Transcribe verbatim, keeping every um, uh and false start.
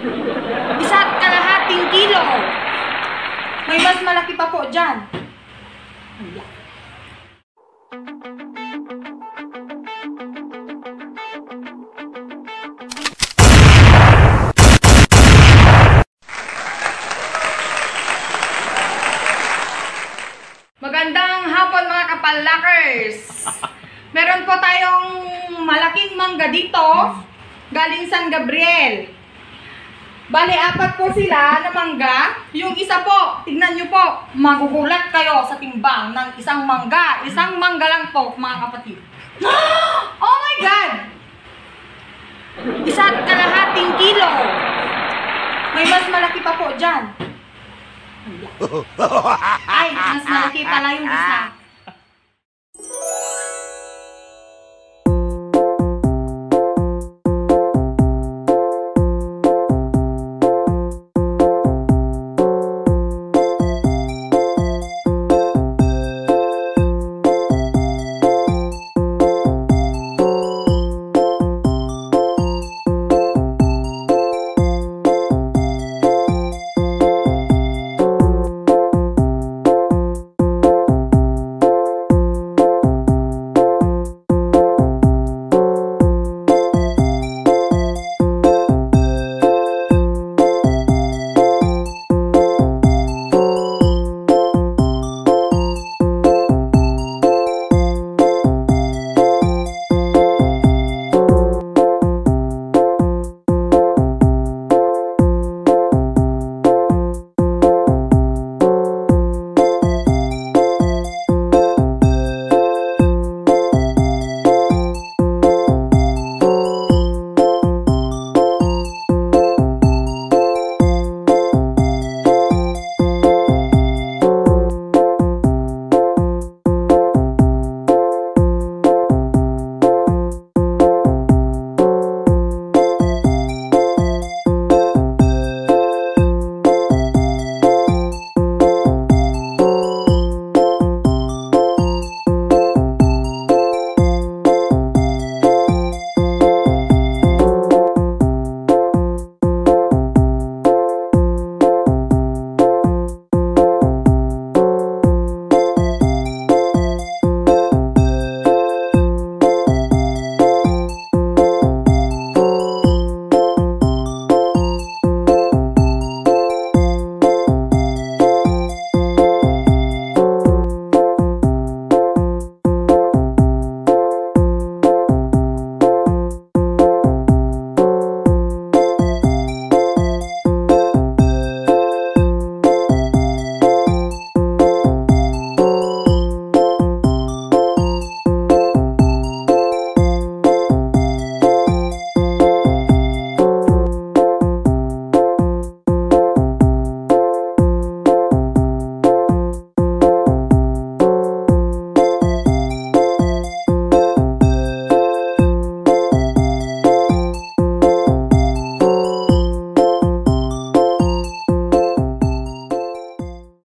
Isa't kalahating kilo. May mas malaki pa po dyan. Magandang hapon mga kapalakers. Meron po tayong malaking mangga dito, galing San Gabriel. Bali, apat po sila na mangga. Yung isa po, tignan nyo po, magugulat kayo sa timbang ng isang mangga. Isang mangga lang po, mga kapatid. Oh my God! Isa't kalahating kilo. May mas malaki pa po dyan. Ay, mas malaki pala yung isa.